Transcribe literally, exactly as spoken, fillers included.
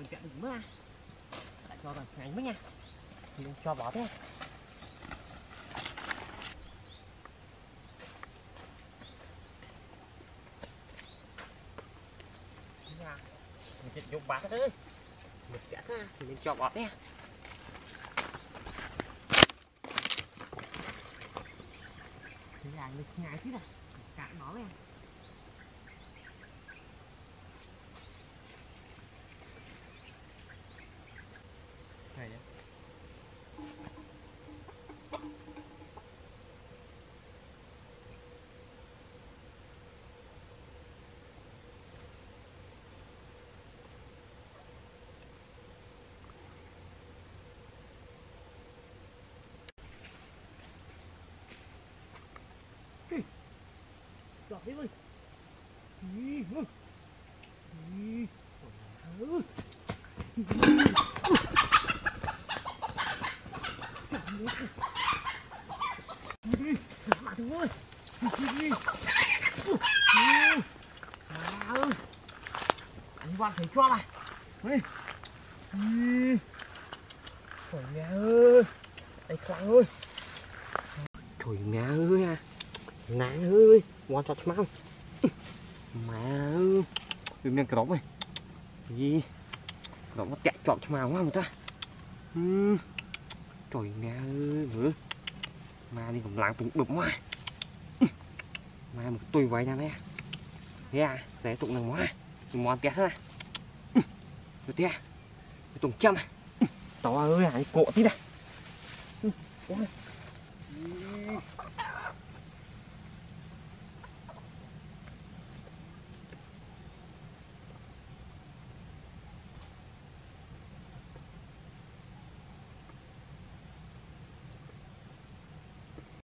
mình chạy đừng mưa lại cho rằng hành mới nha, mình cho bỏ thế. Mình chạy dùng bát ơi, mình chạy ra thì mình cho bỏ thế. Thế là mình ngại chứ này, cạn nó này. Này nhá. Giọt đi ơi. Ý, ý, ý. Đi, bạn thằng ơi. Đi, đi. À ơi. Anh bạn thấy cho mày. Đi. Đi. Trời mẹ ơi. Anh Khang ơi. Trời mẹ ơi à. Nắng ơi, quan trọng lắm. Mẹ ơi. Đừng nên cái đống này. Gì? Nó nó chạy trọm cho màu quá người ta. Ừ. Trời mẹ ơi bữa mà đi còn làm cũng đục quá. Mà một tùy vậy nha mẹ. Thế à, sẽ tụng nằng quá. Mình mòn tét thôi. Rồi tía. Tụng trăm. Tao ơi, hãy cộ tí này.